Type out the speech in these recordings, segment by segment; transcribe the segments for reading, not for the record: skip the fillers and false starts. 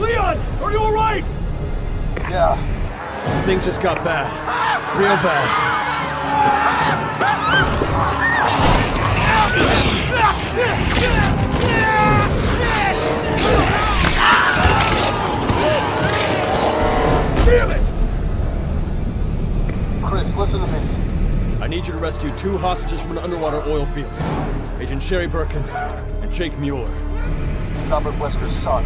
Leon, are you alright? Yeah. Things just got bad. Real bad. Damn it! Chris, listen to me. I need you to rescue 2 hostages from an underwater oil field. Agent Sherry Birkin and Jake Mueller. Robert Wesker's son.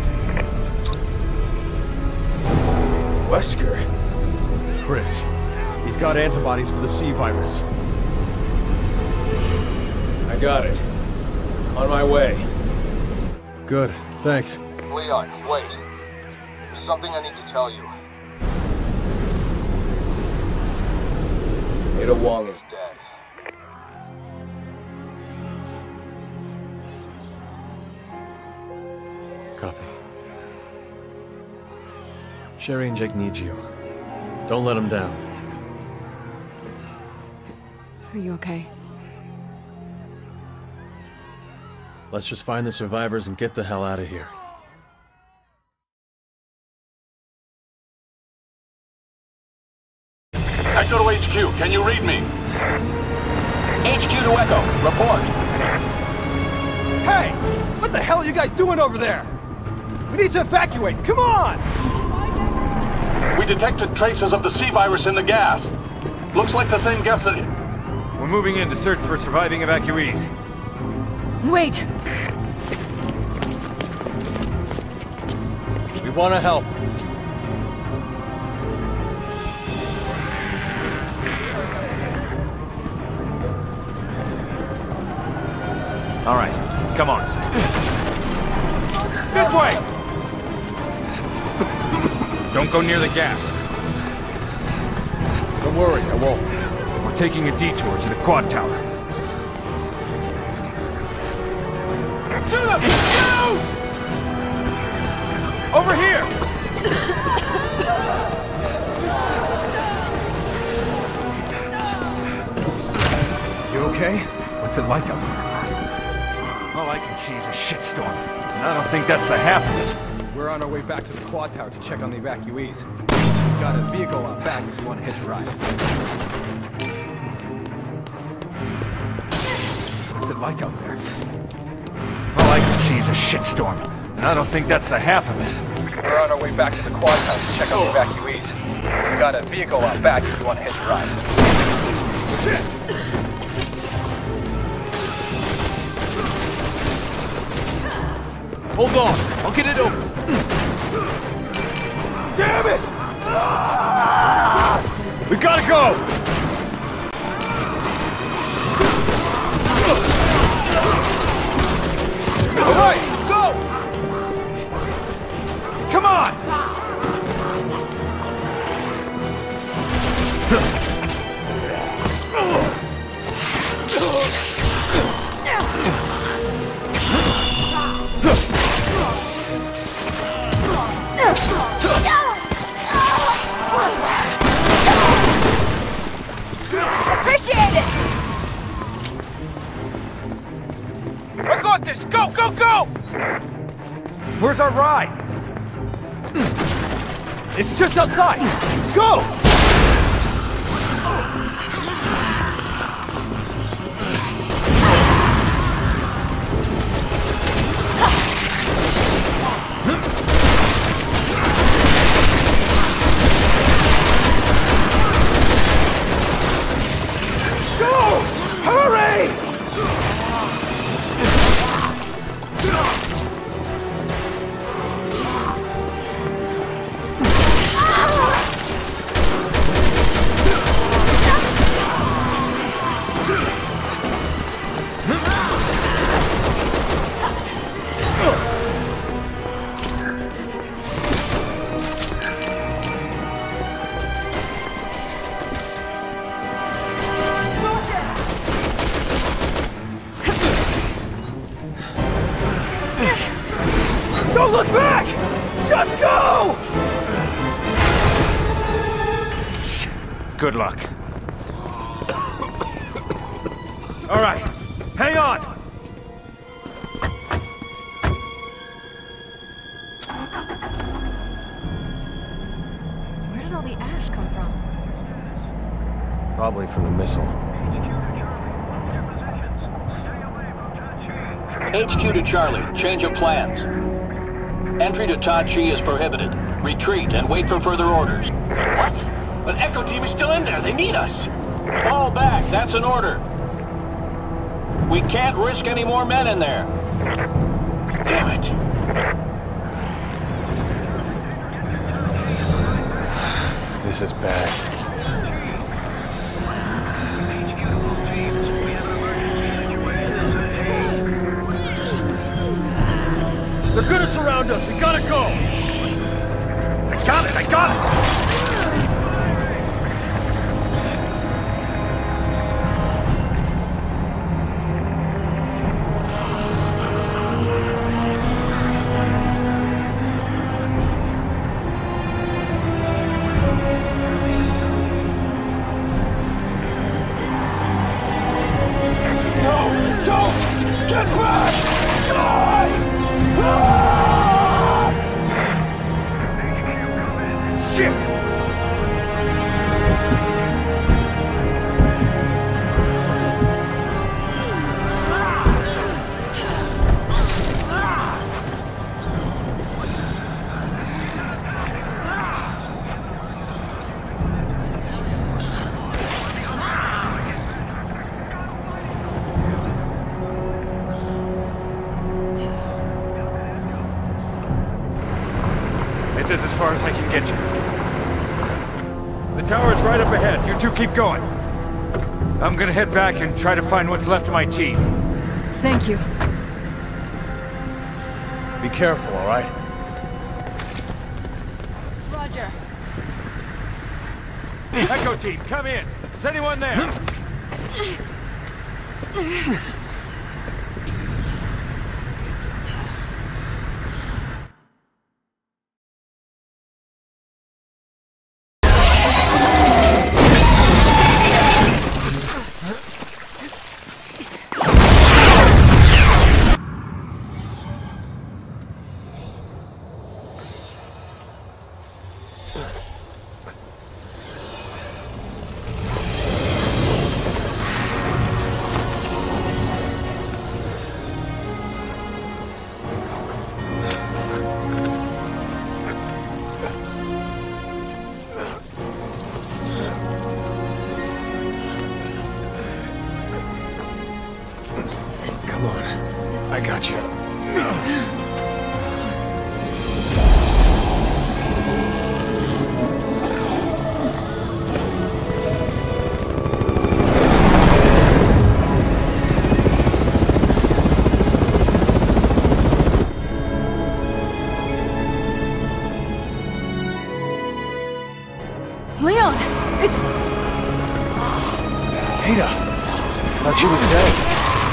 Wesker? Chris, he's got antibodies for the C virus. I got it. On my way. Good, thanks. Leon, wait. There's something I need to tell you. Ada Wong is dead. Copy. Sherry and Jake need you. Don't let them down. Are you okay? Let's just find the survivors and get the hell out of here. Echo to HQ, can you read me? HQ to Echo, report. Hey! What the hell are you guys doing over there? We need to evacuate, come on! We detected traces of the C virus in the gas. Looks like the same gas that... We're moving in to search for surviving evacuees. Wait! We want to help. All right, come on. This way! Don't go near the gas. Don't worry, I won't. We're taking a detour to the quad tower. Shoot him! Over here! You okay? What's it like out there? All I can see is a shitstorm. And I don't think that's the half of it. We're on our way back to the quad tower to check on the evacuees. We've got a vehicle out back if you want to hitch a ride. What's it like out there? All I can see is a shitstorm. And I don't think that's the half of it. We're on our way back to the quad tower to check on the evacuees. We've got a vehicle out back if you want to hitch a ride. Shit! Hold on, I'll get it open. Damn it! We gotta go! All right, go! Come on! Appreciate it! I got this! Go, go, go! Where's our ride? It's just outside! Go! Don't look back! Just go! Good luck. All right, hang on! the ash come from? Probably from the missile. HQ to Charlie. Change of plans. Entry to Tachi is prohibited. Retreat and wait for further orders. What? But Echo Team is still in there. They need us. Fall back. That's an order. We can't risk any more men in there. Damn it. This is bad. They're gonna surround us. We gotta go. I got it! I got it! This is as far as I can get you. The tower's right up ahead. You two keep going. I'm gonna head back and try to find what's left of my team. Thank you. Be careful, all right? Roger. Echo Team, come in. Is anyone there? Come on. I got you. Leon! It's... Ada! Thought she was dead.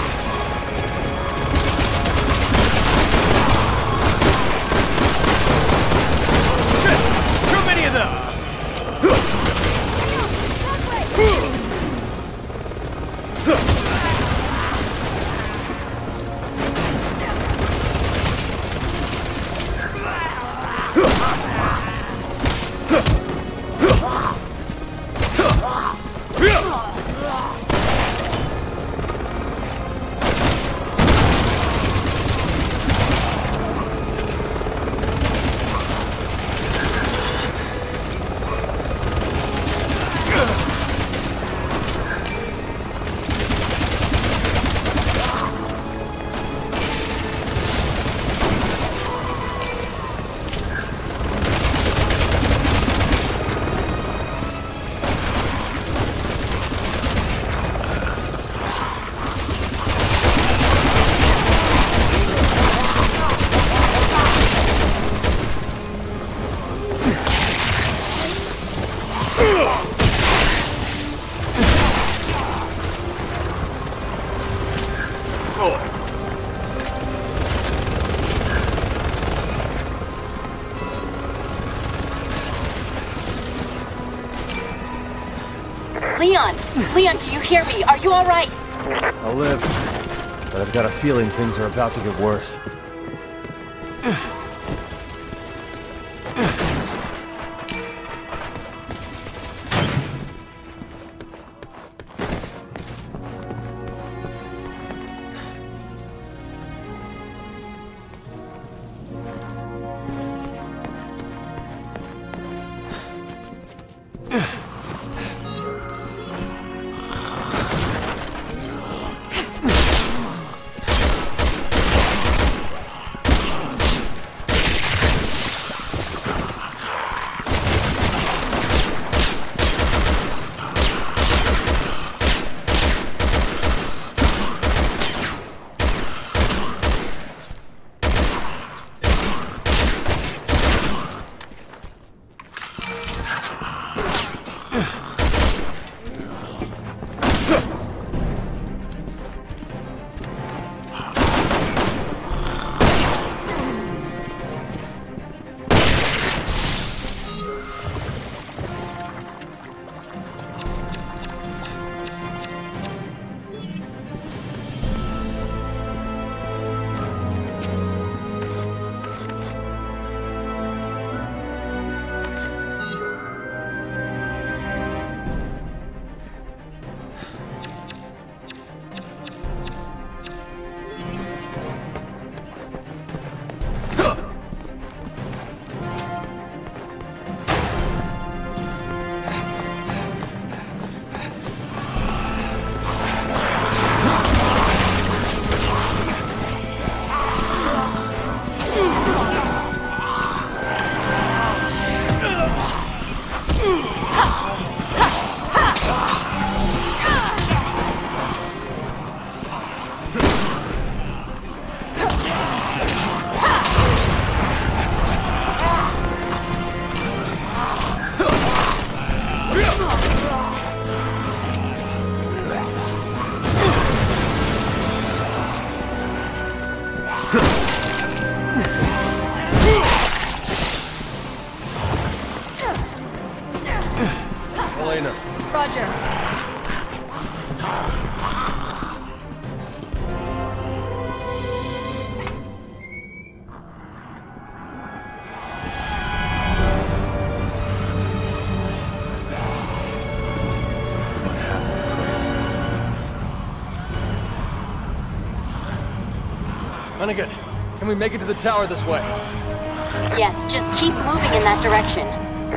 Leon! Leon, do you hear me? Are you alright? I'll live, but I've got a feeling things are about to get worse. Elena. Roger. Hunnigan, can we make it to the tower this way? Yes, just keep moving in that direction.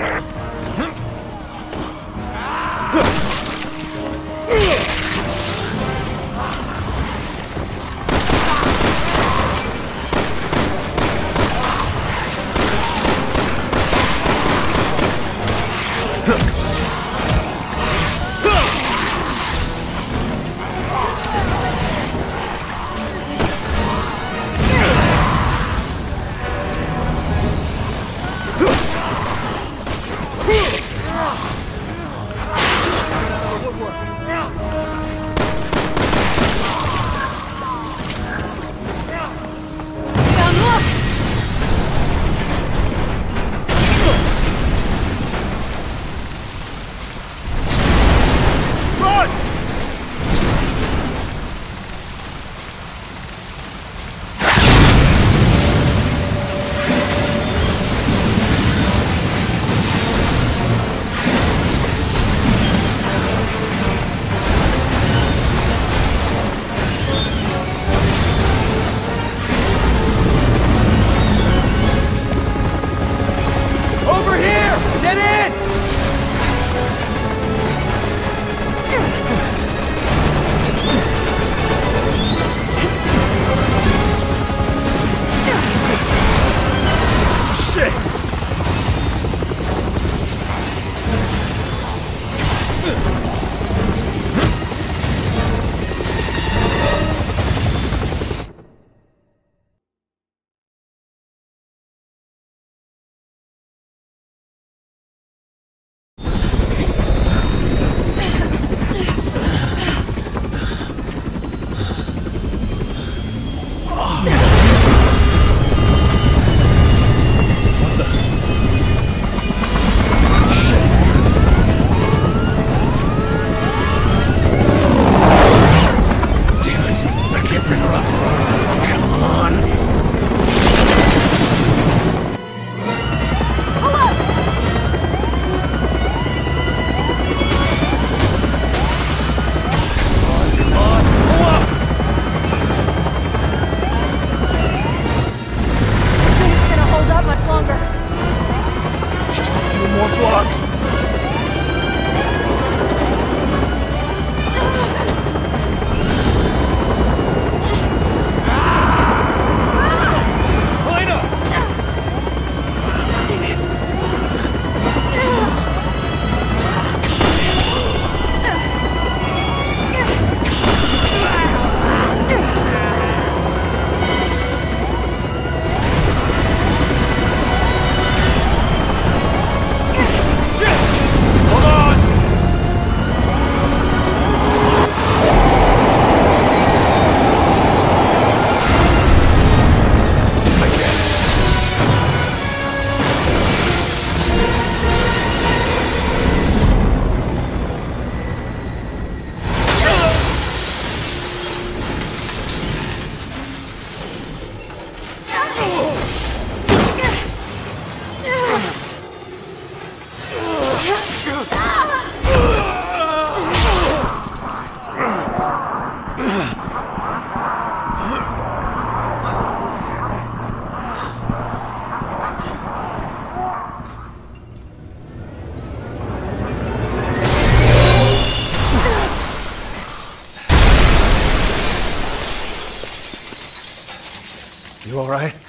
You all right?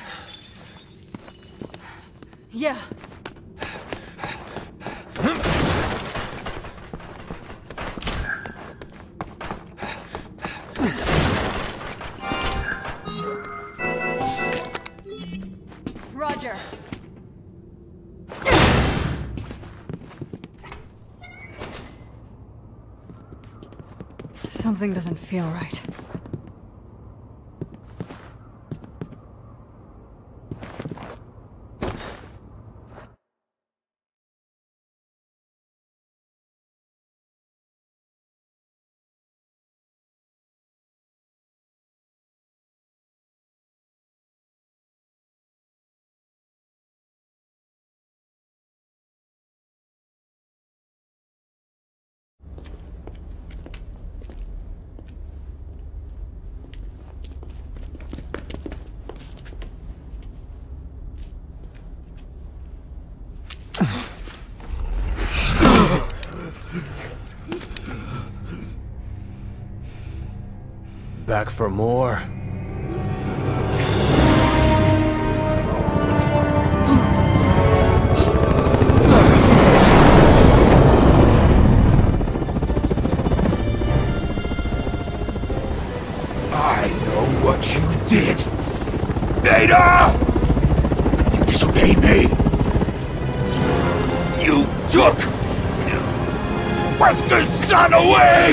Yeah. Roger. Something doesn't feel right. Back for more? I know what you did. Ada! You disobeyed me. You took Wesker's son away!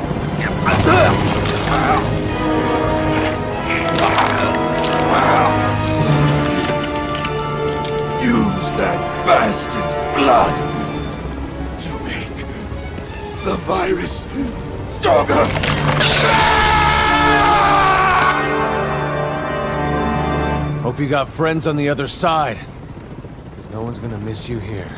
Use that bastard's blood to make the virus stronger! Hope you got friends on the other side. 'Cause no one's gonna miss you here.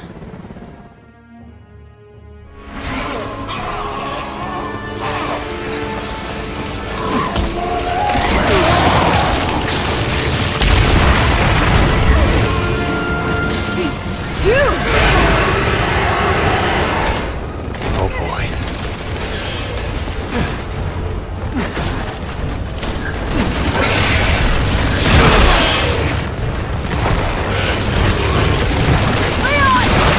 Oh boy. Leon!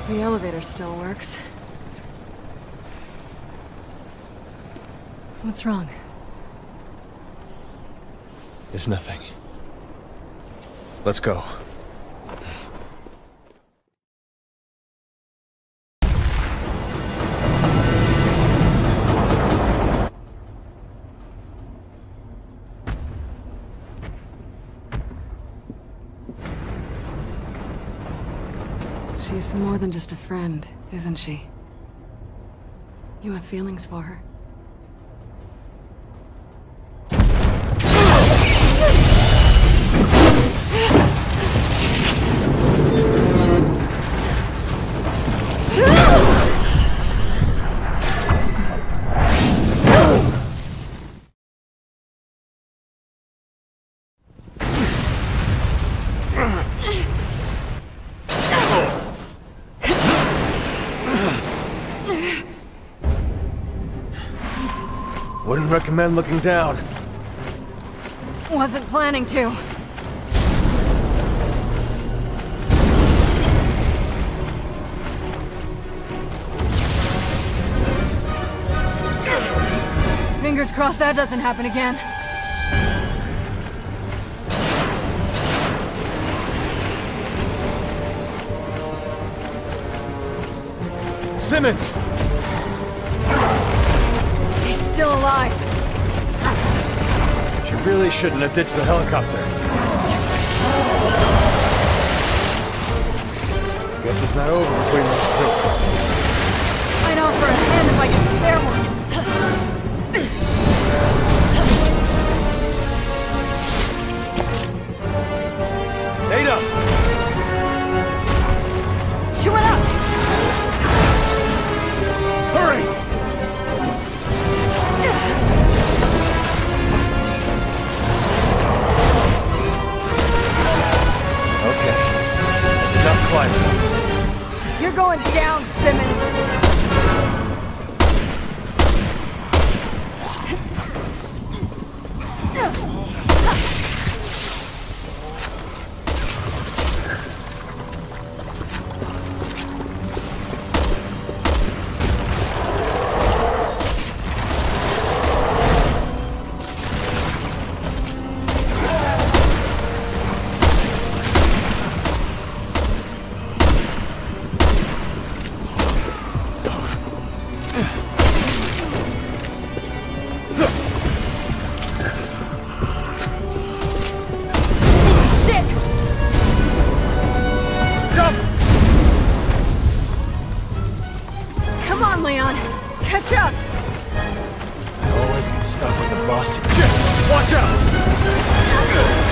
The elevator still works. What's wrong? It's nothing. Let's go. She's more than just a friend, isn't she? You have feelings for her. Wouldn't recommend looking down. Wasn't planning to. Fingers crossed that doesn't happen again. Simmons! He's still alive. She really shouldn't have ditched the helicopter. Guess it's not over between those two. I'd offer a hand if I could spare one. Ada! She went up! Hurry! Okay. That's enough climbing. You're going down, Simmons. Catch up! I always get stuck with the boss. Shit! Watch out!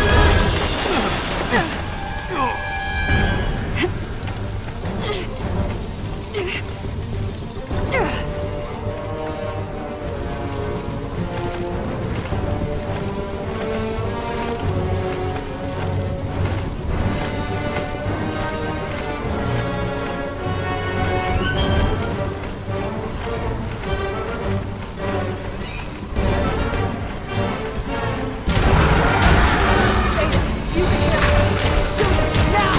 Now!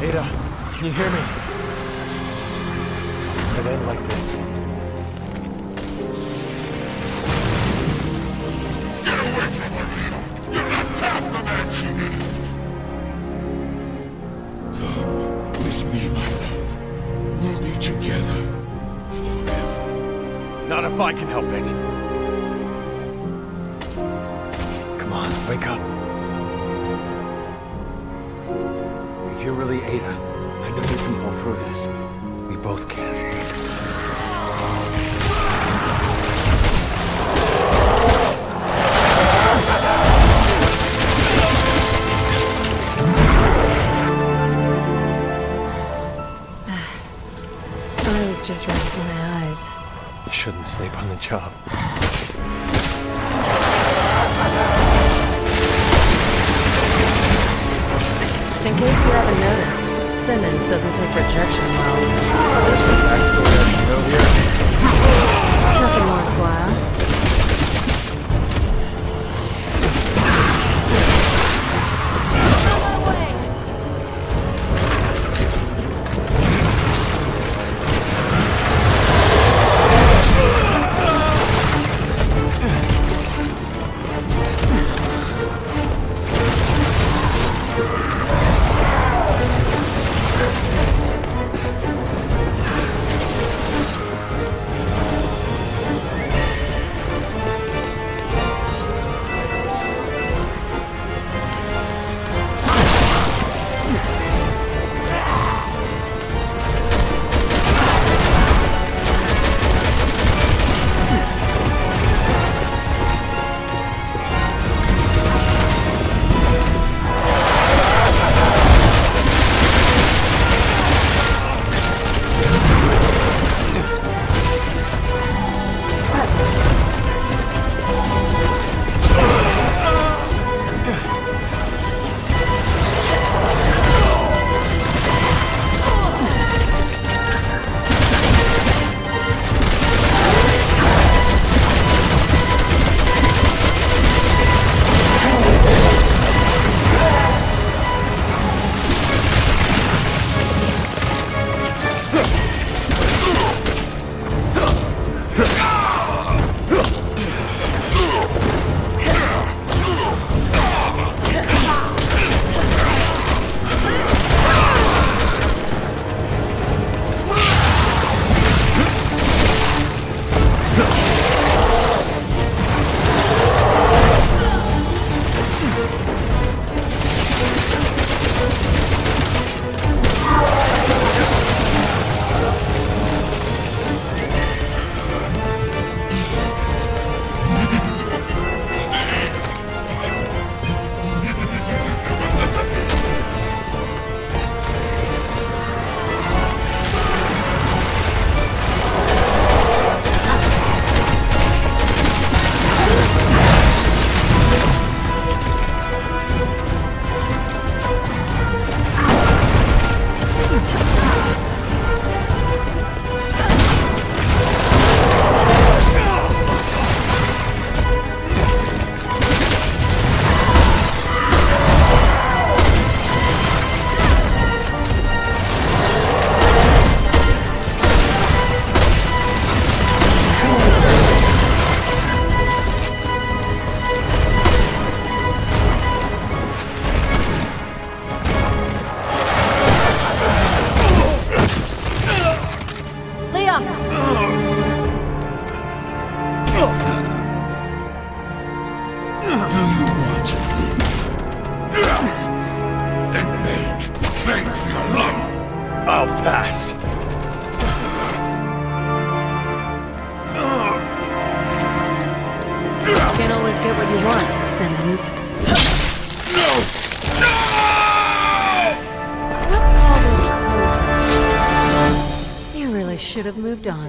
Ada, can you hear me? Don't let it end like this. Get away from her, Leo! You're not half the man she needs! Come with me, my love. We'll be together forever. Not if I can help it. Come on, wake up. If you're really Ada, I know you can pull through this. We both can. I was just resting my eyes. You shouldn't sleep on the job. In case you haven't noticed, Simmons doesn't take rejection well. Backstory I should know here. Nothing worthwhile. I'll pass. You can't always get what you want, Simmons. No! No! What's all this closure? You really should have moved on.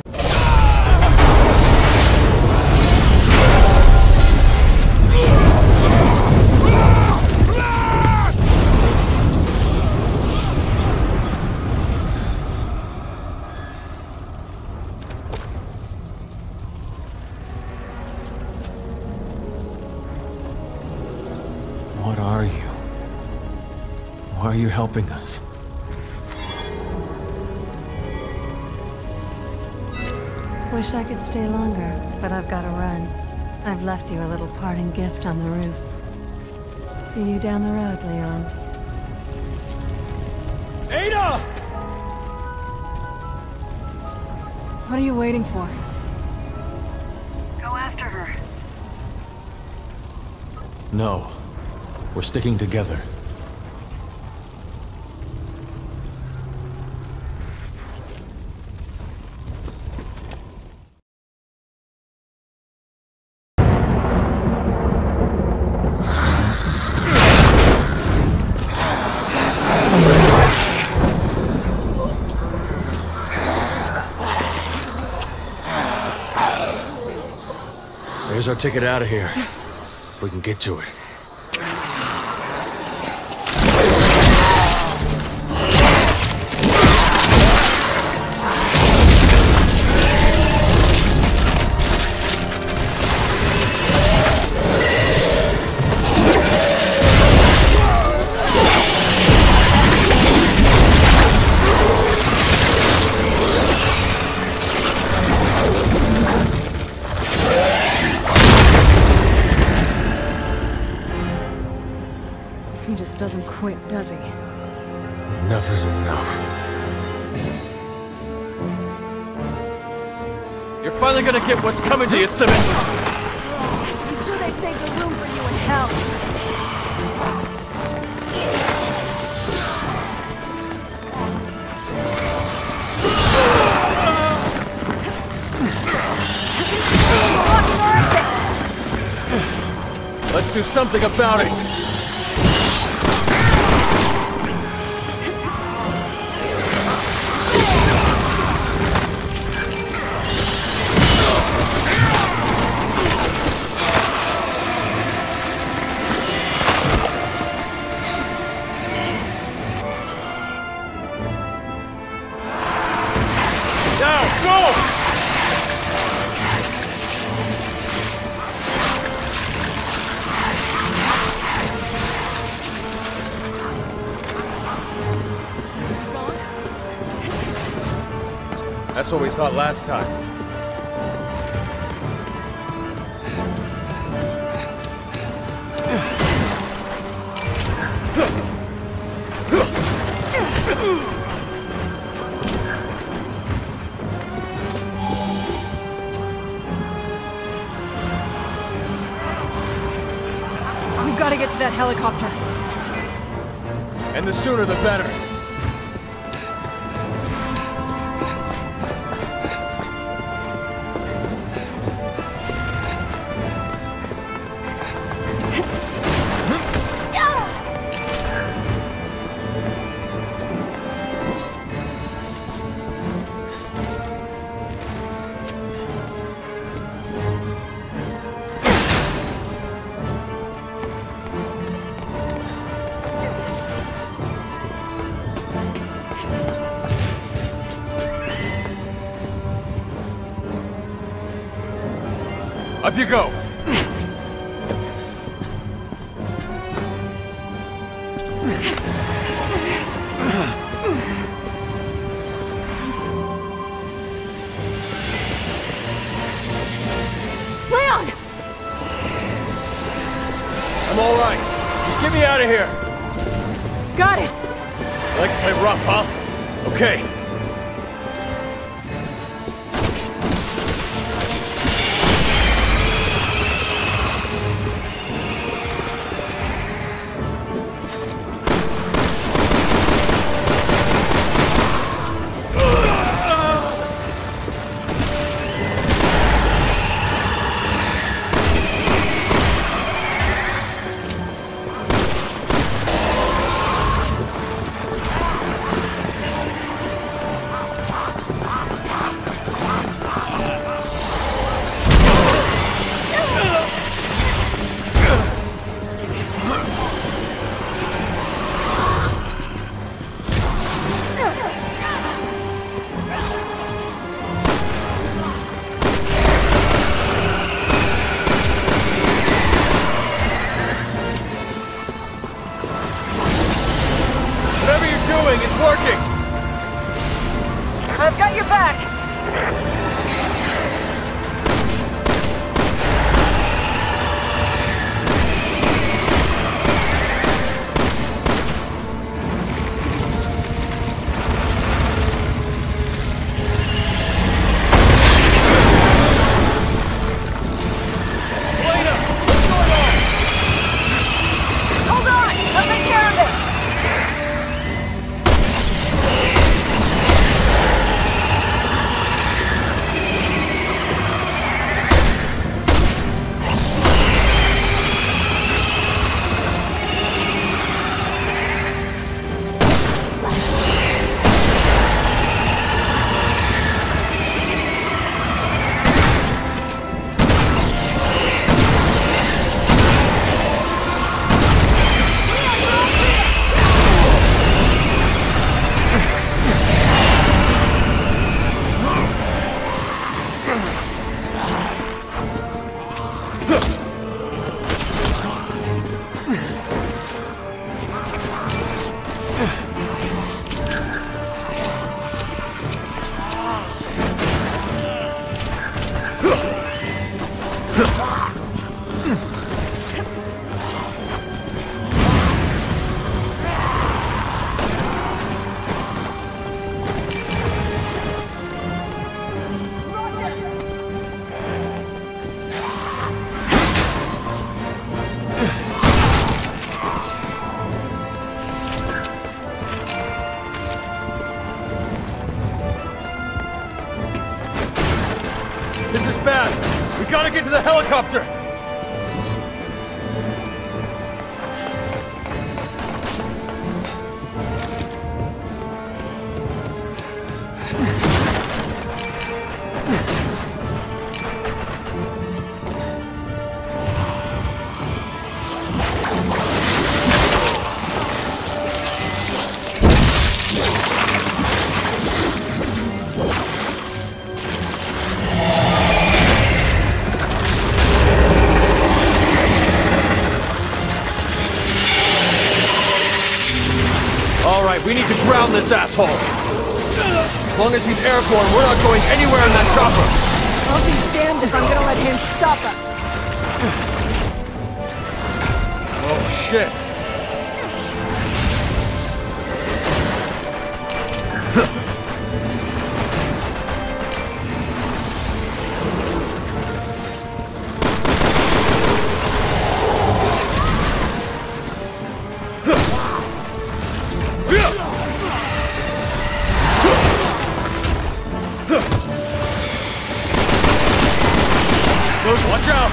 What are you? Why are you helping us? Wish I could stay longer, but I've got to run. I've left you a little parting gift on the roof. See you down the road, Leon. Ada! What are you waiting for? Go after her. No. We're sticking together. There's our ticket out of here. If we can get to it. He just doesn't quit, does he? Enough is enough. You're finally gonna get what's coming to you, Simmons! I'm sure they saved a room for you in hell. Let's do something about it! That's what we thought last time. We've got to get to that helicopter. And the sooner the better. Up you go! Leon! I'm all right. Just get me out of here. Got it! You like to play rough, huh? Okay. I've got your back! bad! We gotta get to the helicopter! We need to ground this asshole! As long as he's airborne, we're not going anywhere in that chopper! I'll be damned if I'm gonna let him stop us! Oh, shit! Watch out!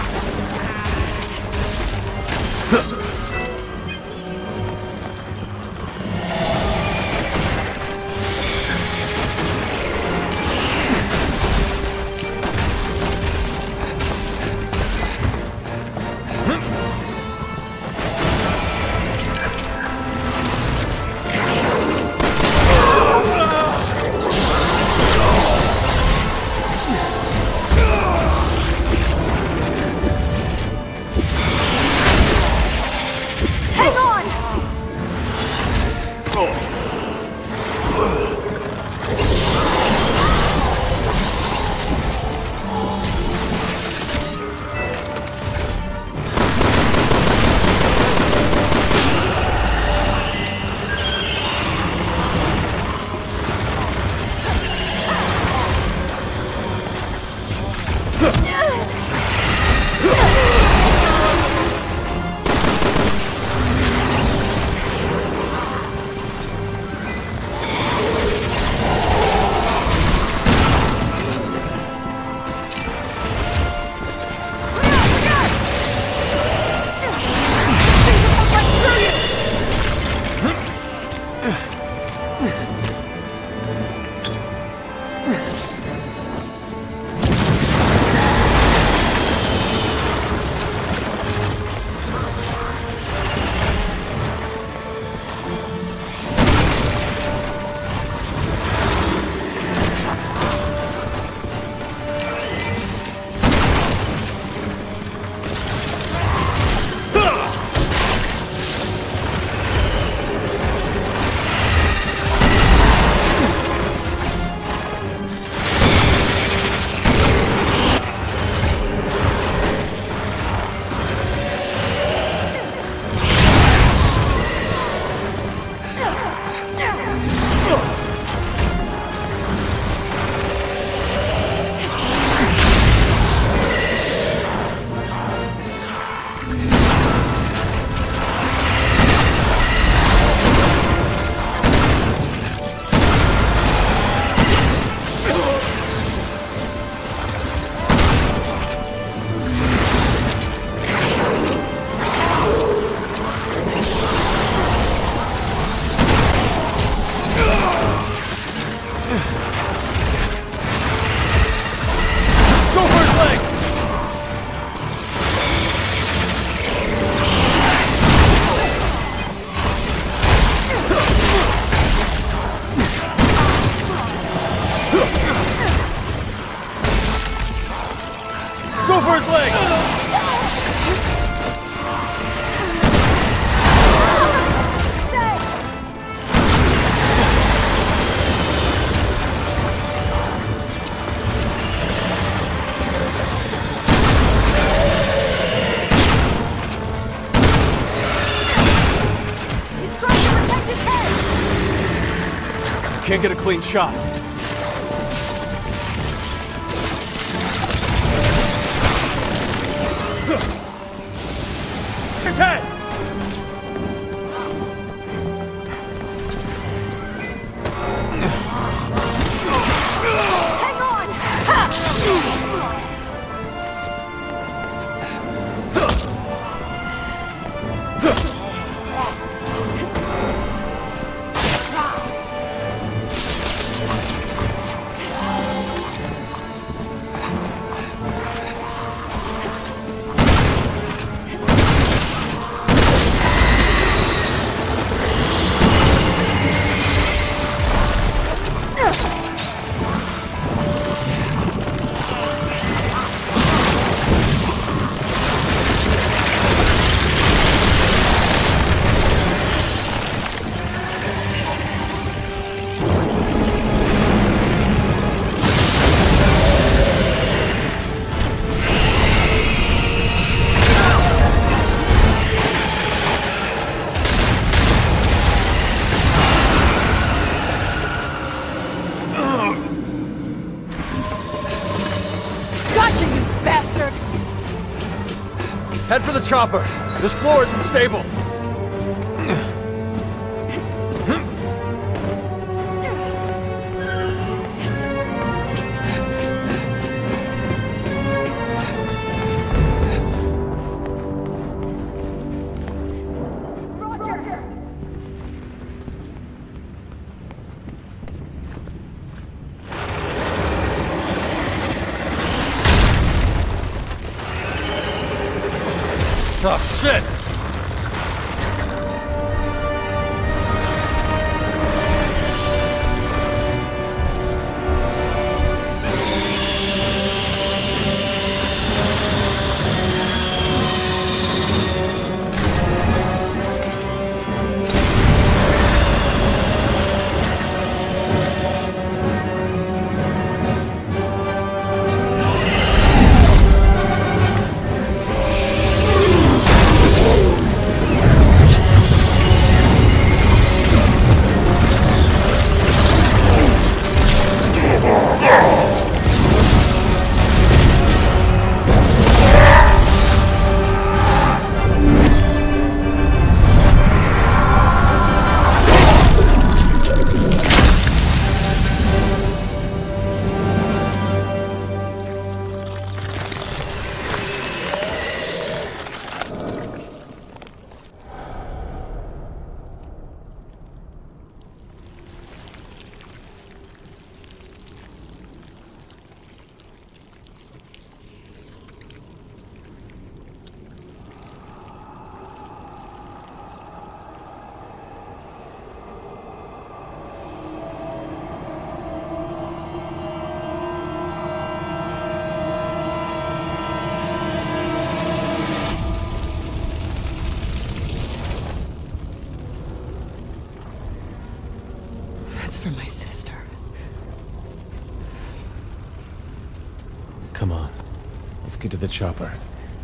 Go for his leg! He's trying to protect his head! Can't get a clean shot. His head! Hang on! Ha! Head for the chopper. This floor isn't stable. Oh, shit! For my sister. Come on. Let's get to the chopper.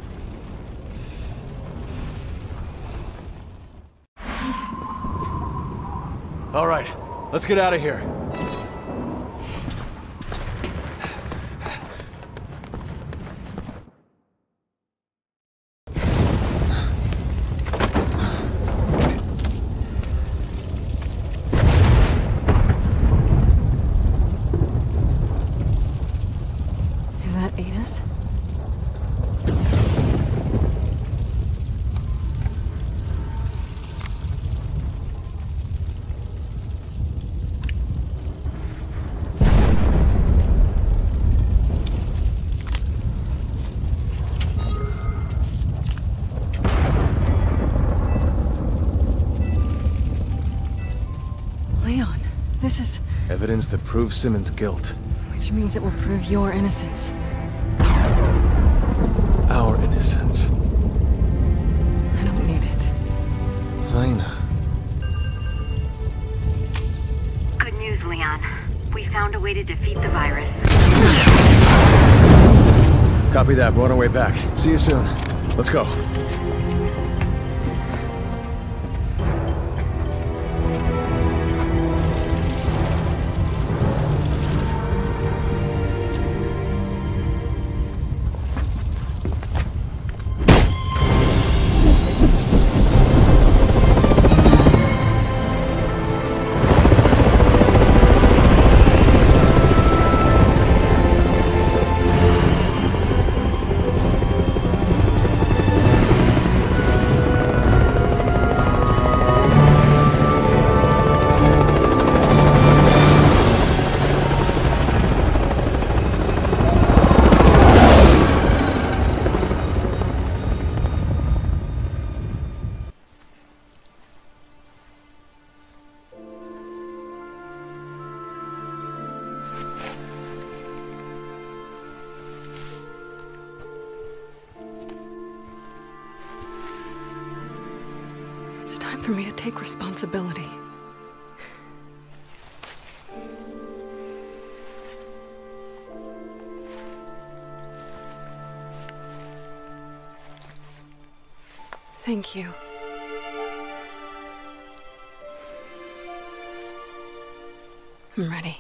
All right, let's get out of here. This is... evidence that proves Simmons' guilt. Which means it will prove your innocence. Our innocence. I don't need it. Lena. Good news, Leon. We found a way to defeat the virus. Copy that. We're on our way back. See you soon. Let's go. For me to take responsibility. Thank you. I'm ready.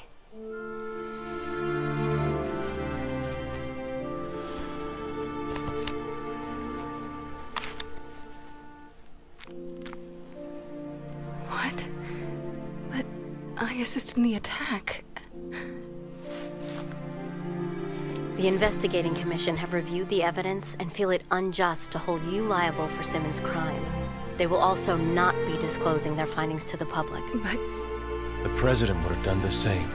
I assisted in the attack. The Investigating Commission have reviewed the evidence and feel it unjust to hold you liable for Simmons' crime. They will also not be disclosing their findings to the public. But The President would have done the same.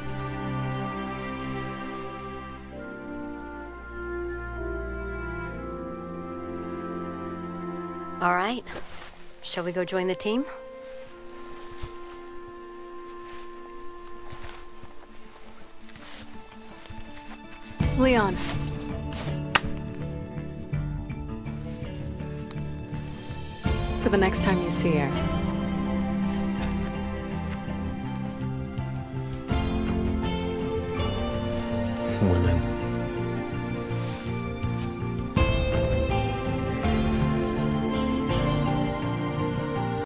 All right. Shall we go join the team? Leon. For the next time you see her. Women.